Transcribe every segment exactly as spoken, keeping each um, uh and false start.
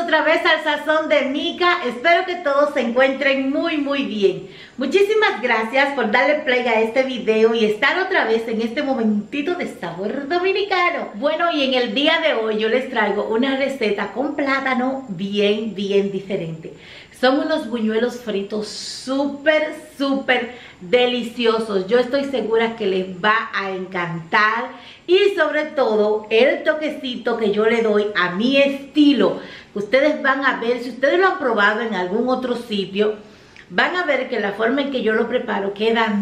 otra vez al Sazón de Mica. Espero que todos se encuentren muy muy bien. Muchísimas gracias por darle play a este video y estar otra vez en este momentito de sabor dominicano. Bueno, y en el día de hoy yo les traigo una receta con plátano bien bien diferente. Son unos buñuelos fritos súper súper deliciosos. Yo estoy segura que les va a encantar. Y sobre todo el toquecito que yo le doy a mi estilo. Ustedes van a ver, si ustedes lo han probado en algún otro sitio, van a ver que la forma en que yo lo preparo quedan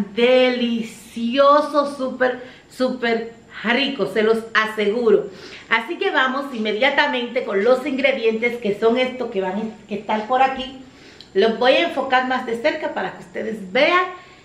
deliciosos, súper, súper ricos, se los aseguro. Así que vamos inmediatamente con los ingredientes, que son estos que van a estar por aquí. Los voy a enfocar más de cerca para que ustedes vean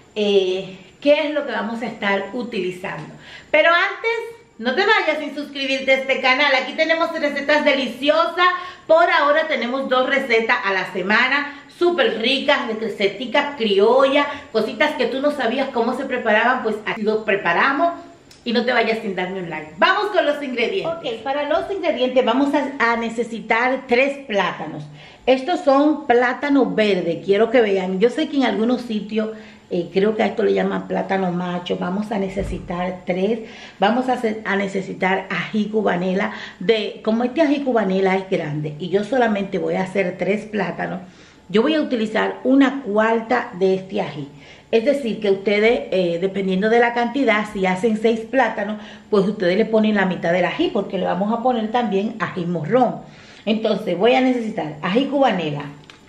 eh, qué es lo que vamos a estar utilizando. Pero antes, no te vayas sin suscribirte a este canal. Aquí tenemos recetas deliciosas. Por ahora tenemos dos recetas a la semana, súper ricas, recetas criollas, cositas que tú no sabías cómo se preparaban, pues aquí los preparamos. Y no te vayas sin darme un like. Vamos con los ingredientes. Ok, para los ingredientes vamos a, a necesitar tres plátanos. Estos son plátanos verdes, quiero que vean. Yo sé que en algunos sitios, eh, creo que a esto le llaman plátano macho. Vamos a necesitar tres. Vamos a, hacer, a necesitar ají cubanela. De, como este ají cubanela es grande y yo solamente voy a hacer tres plátanos, yo voy a utilizar una cuarta de este ají. Es decir, que ustedes, eh, dependiendo de la cantidad, si hacen seis plátanos, pues ustedes le ponen la mitad del ají, porque le vamos a poner también ají morrón. Entonces voy a necesitar ají cubanela,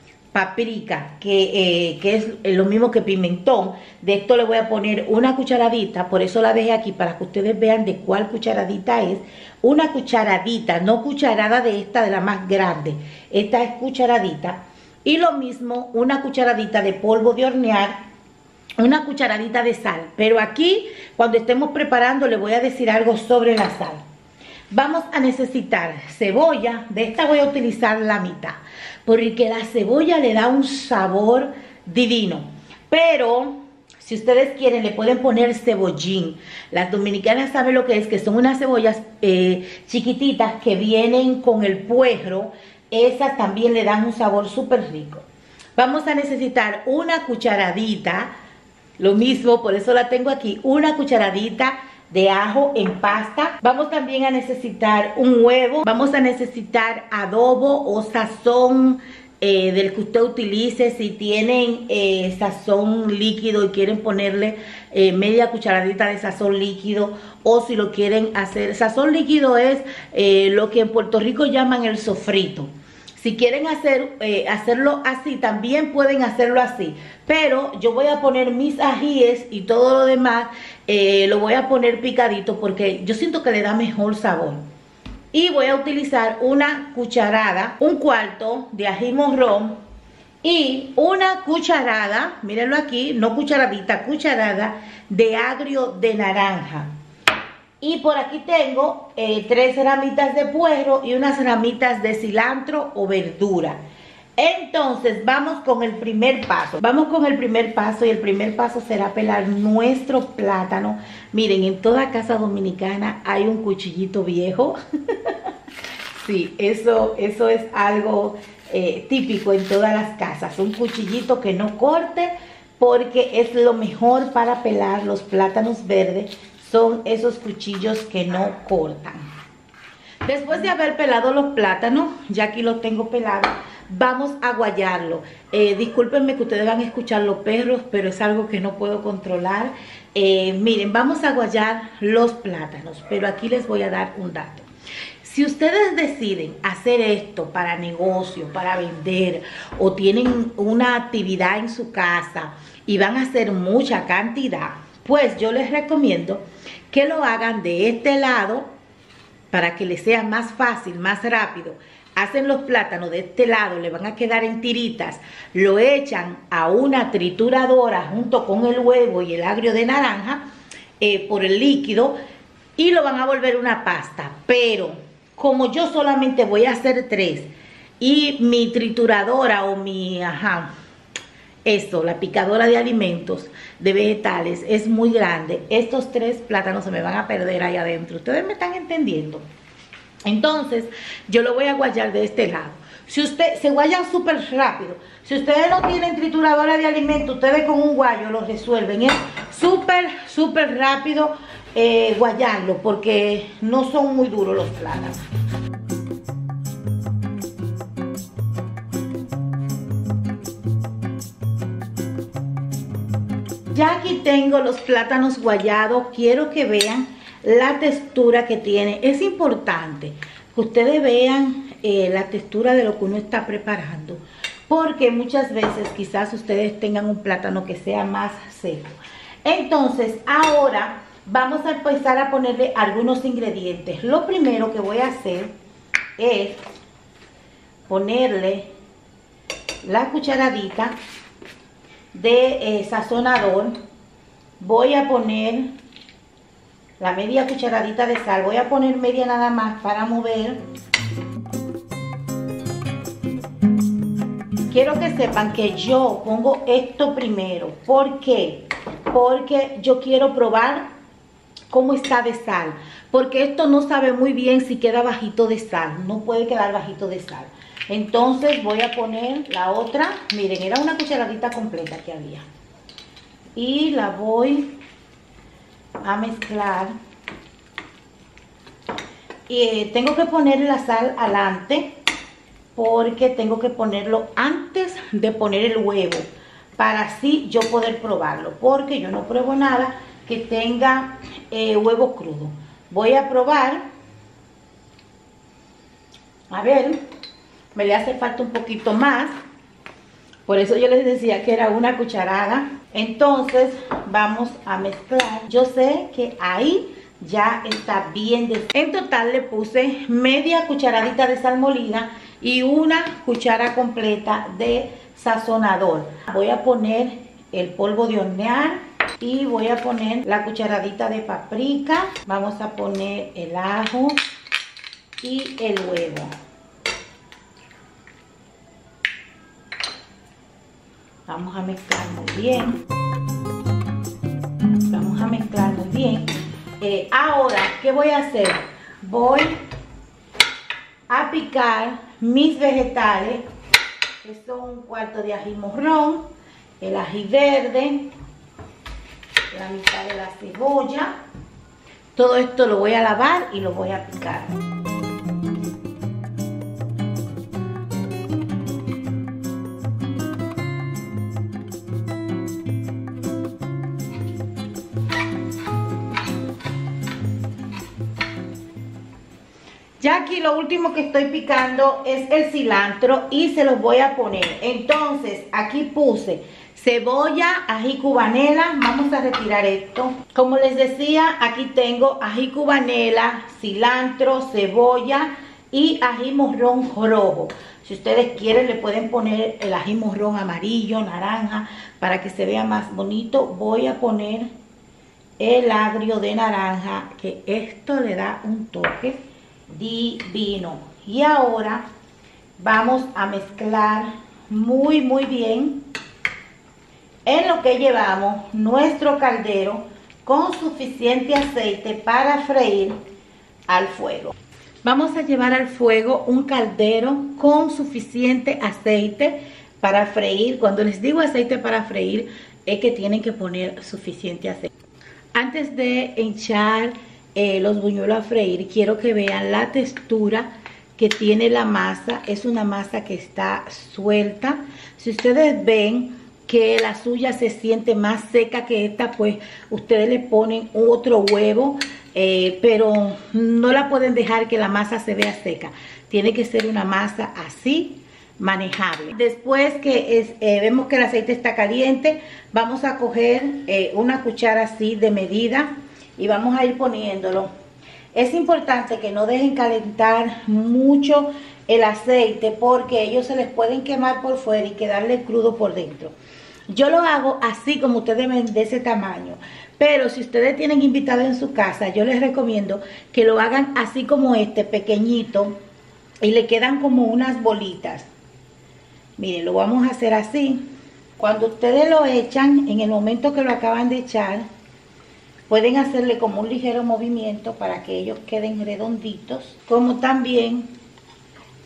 paprika, que, eh, que es lo mismo que pimentón. De esto le voy a poner una cucharadita, por eso la dejé aquí, para que ustedes vean de cuál cucharadita es. Una cucharadita, no cucharada de esta, de la más grande. Esta es cucharadita. Y lo mismo, una cucharadita de polvo de hornear, una cucharadita de sal. Pero aquí, cuando estemos preparando, le voy a decir algo sobre la sal. Vamos a necesitar cebolla. De esta voy a utilizar la mitad, porque la cebolla le da un sabor divino. Pero si ustedes quieren, le pueden poner cebollín. Las dominicanas saben lo que es, que son unas cebollas eh, chiquititas que vienen con el puerro. Esas también le dan un sabor súper rico. Vamos a necesitar una cucharadita, lo mismo, por eso la tengo aquí, una cucharadita de ajo en pasta. Vamos también a necesitar un huevo. Vamos a necesitar adobo o sazón eh, del que usted utilice. Si tienen eh, sazón líquido y quieren ponerle eh, media cucharadita de sazón líquido, o si lo quieren hacer, sazón líquido es eh, lo que en Puerto Rico llaman el sofrito. Si quieren hacer, eh, hacerlo así, también pueden hacerlo así. Pero yo voy a poner mis ajíes y todo lo demás, eh, lo voy a poner picadito porque yo siento que le da mejor sabor. Y voy a utilizar una cucharada, un cuarto de ají morrón y una cucharada, mírenlo aquí, no cucharadita, cucharada de agrio de naranja. Y por aquí tengo eh, tres ramitas de puerro y unas ramitas de cilantro o verdura. Entonces vamos con el primer paso. Vamos con el primer paso y el primer paso será pelar nuestro plátano. Miren, en toda casa dominicana hay un cuchillito viejo. Sí, eso, eso es algo eh, típico en todas las casas. Un cuchillito que no corte, porque es lo mejor para pelar los plátanos verdes. Son esos cuchillos que no cortan. Después de haber pelado los plátanos, ya aquí los tengo pelados, vamos a guayarlo. Eh, discúlpenme que ustedes van a escuchar los perros, pero es algo que no puedo controlar. Eh, miren, vamos a guayar los plátanos, pero aquí les voy a dar un dato. Si ustedes deciden hacer esto para negocio, para vender, o tienen una actividad en su casa y van a hacer mucha cantidad, pues yo les recomiendo que lo hagan de este lado para que les sea más fácil, más rápido. Hacen los plátanos de este lado, le van a quedar en tiritas, lo echan a una trituradora junto con el huevo y el agrio de naranja eh, por el líquido y lo van a volver una pasta. Pero como yo solamente voy a hacer tres y mi trituradora o mi, ajá, esto, la picadora de alimentos, de vegetales, es muy grande, estos tres plátanos se me van a perder ahí adentro. ¿Ustedes me están entendiendo? Entonces, yo lo voy a guayar de este lado. Si usted, se guayan súper rápido. Si ustedes no tienen trituradora de alimentos, ustedes con un guayo lo resuelven. Es súper, súper rápido eh, guayarlo, porque no son muy duros los plátanos. Ya aquí tengo los plátanos guayados. Quiero que vean la textura que tiene. Es importante que ustedes vean eh, la textura de lo que uno está preparando, porque muchas veces quizás ustedes tengan un plátano que sea más seco. Entonces ahora vamos a empezar a ponerle algunos ingredientes. Lo primero que voy a hacer es ponerle la cucharadita de eh, sazonador. Voy a poner la media cucharadita de sal. Voy a poner media nada más para mover. Quiero que sepan que yo pongo esto primero. ¿Por qué? Porque yo quiero probar cómo está de sal. Porque esto no sabe muy bien si queda bajito de sal. No puede quedar bajito de sal. Entonces voy a poner la otra. Miren, era una cucharadita completa que había. Y la voy a mezclar. Y eh, tengo que poner la sal adelante, porque tengo que ponerlo antes de poner el huevo, para así yo poder probarlo, porque yo no pruebo nada que tenga eh, huevo crudo. Voy a probar. A ver, me le hace falta un poquito más, por eso yo les decía que era una cucharada. Entonces vamos a mezclar. Yo sé que ahí ya está bien. De... En total le puse media cucharadita de sal molida y una cuchara completa de sazonador. Voy a poner el polvo de hornear y voy a poner la cucharadita de paprika. Vamos a poner el ajo y el huevo. Vamos a mezclar muy bien. Vamos a mezclar muy bien. Eh, ahora, ¿qué voy a hacer? Voy a picar mis vegetales, que son un cuarto de ají morrón, el ají verde, la mitad de la cebolla. Todo esto lo voy a lavar y lo voy a picar. Ya aquí lo último que estoy picando es el cilantro y se los voy a poner. Entonces aquí puse cebolla, ají cubanela. Vamos a retirar esto. Como les decía, aquí tengo ají cubanela, cilantro, cebolla y ají morrón rojo. Si ustedes quieren le pueden poner el ají morrón amarillo, naranja, para que se vea más bonito. Voy a poner el agrio de naranja, que esto le da un toque divino. Y ahora vamos a mezclar muy muy bien en lo que llevamos nuestro caldero con suficiente aceite para freír al fuego. Vamos a llevar al fuego un caldero con suficiente aceite para freír. Cuando les digo aceite para freír, es que tienen que poner suficiente aceite. Antes de echar Eh, los buñuelos a freír, quiero que vean la textura que tiene la masa. Es una masa que está suelta. Si ustedes ven que la suya se siente más seca que esta, pues ustedes le ponen otro huevo, eh, pero no la pueden dejar que la masa se vea seca. Tiene que ser una masa así, manejable. Después que es, eh, vemos que el aceite está caliente, vamos a coger eh, una cuchara así de medida y vamos a ir poniéndolo. Es importante que no dejen calentar mucho el aceite, porque ellos se les pueden quemar por fuera y quedarle crudo por dentro. Yo lo hago así como ustedes ven, de ese tamaño, pero si ustedes tienen invitados en su casa, yo les recomiendo que lo hagan así como este, pequeñito, y le quedan como unas bolitas. Miren, lo vamos a hacer así. Cuando ustedes lo echan, en el momento que lo acaban de echar, pueden hacerle como un ligero movimiento para que ellos queden redonditos. Como también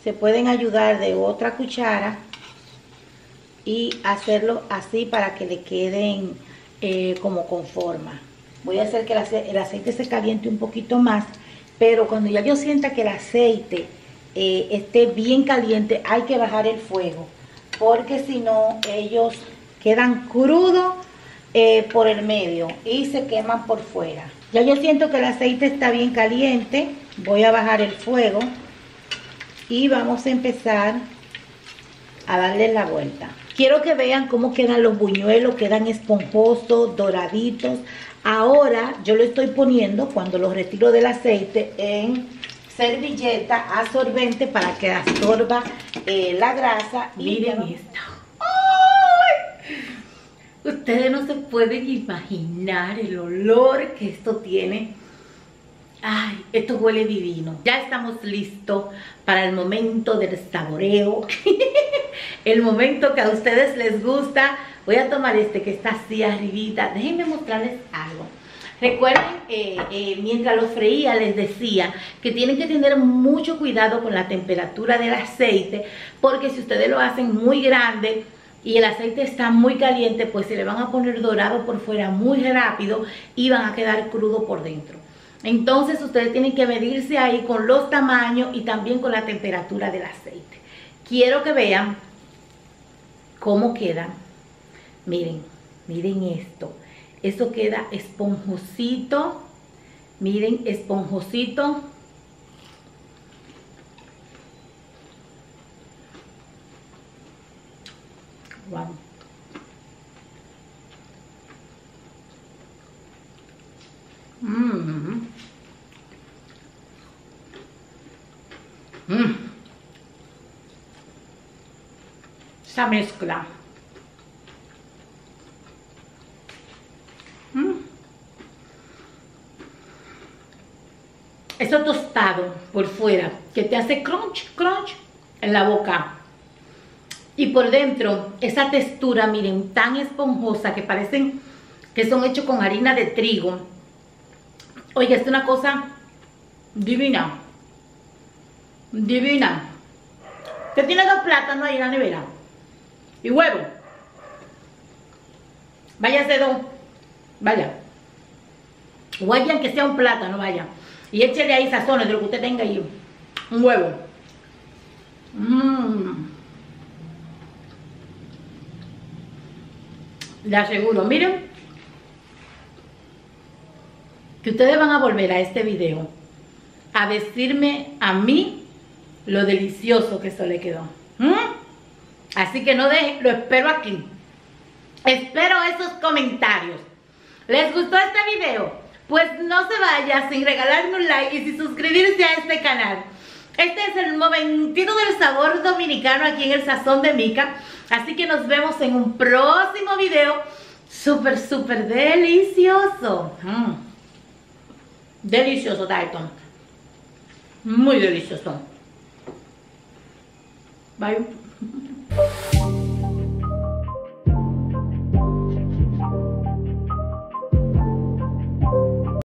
se pueden ayudar de otra cuchara y hacerlo así para que le queden eh, como con forma. Voy a hacer que el aceite, el aceite se caliente un poquito más, pero cuando ya yo sienta que el aceite eh, esté bien caliente, hay que bajar el fuego, porque si no ellos quedan crudos eh, por el medio y se queman por fuera. Ya yo siento que el aceite está bien caliente, voy a bajar el fuego y vamos a empezar a darle la vuelta. Quiero que vean cómo quedan los buñuelos, quedan esponjosos, doraditos. Ahora yo lo estoy poniendo, cuando los retiro del aceite, en servilleta absorbente para que absorba eh, la grasa. Miren esto. ¡Ay! Ustedes no se pueden imaginar el olor que esto tiene. Ay, esto huele divino. Ya estamos listos para el momento del saboreo. El momento que a ustedes les gusta. Voy a tomar este que está así arribita. Déjenme mostrarles algo. Recuerden, eh, eh, mientras los freía les decía que tienen que tener mucho cuidado con la temperatura del aceite, porque si ustedes lo hacen muy grande y el aceite está muy caliente, pues se le van a poner dorado por fuera muy rápido y van a quedar crudo por dentro. Entonces ustedes tienen que medirse ahí con los tamaños y también con la temperatura del aceite. Quiero que vean cómo queda. Miren, miren esto. Eso queda esponjosito. Miren, esponjosito. Wow. Mmm. Mmm. Esa mezcla. Mm. Eso tostado por fuera, que te hace crunch, crunch en la boca. Y por dentro, esa textura, miren, tan esponjosa que parecen que son hechos con harina de trigo. Oye, es una cosa divina. Divina. Usted tiene dos plátanos ahí en la nevera. Y huevo. Váyase dos. Vaya. Guayan que sea un plátano, vaya. Y échele ahí sazones de lo que usted tenga ahí. Un huevo. Mmm. Le aseguro, miren, que ustedes van a volver a este video a decirme a mí lo delicioso que eso le quedó. ¿Mm? Así que no dejen, lo espero aquí. Espero esos comentarios. ¿Les gustó este video? Pues no se vaya sin regalarme un like y sin suscribirse a este canal. Este es el momentito del sabor dominicano aquí en el Sazón de Mica. Así que nos vemos en un próximo video súper, súper delicioso. Mm. Delicioso, Dalton. Muy delicioso. Bye.